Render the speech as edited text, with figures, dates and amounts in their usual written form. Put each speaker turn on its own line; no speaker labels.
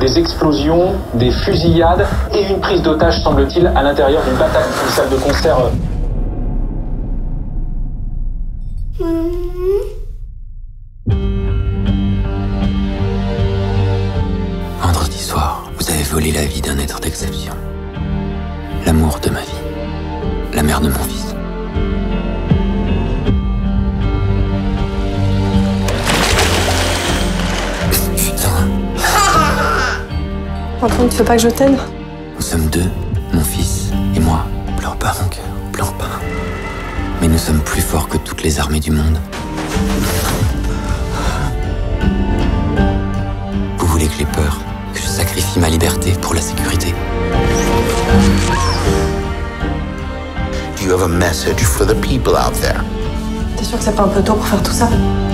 Des explosions, des fusillades et une prise d'otage, semble-t-il, à l'intérieur d'une bataille, d'une salle de concert.
Vendredi soir, vous avez volé la vie d'un être d'exception. L'amour de ma vie. La mère de mon fils. Putain.
Antoine, tu veux pas que je t'aide?
Nous sommes deux, mon fils et moi. Pleure pas, mon cœur, pleure pas. Mais nous sommes plus forts que toutes les armées du monde. Vous voulez que j'ai peur, que je sacrifie ma liberté pour la sécurité?
Do you have a message for the people out there?
T'es sûr que c'est pas un peu tôt pour faire tout ça?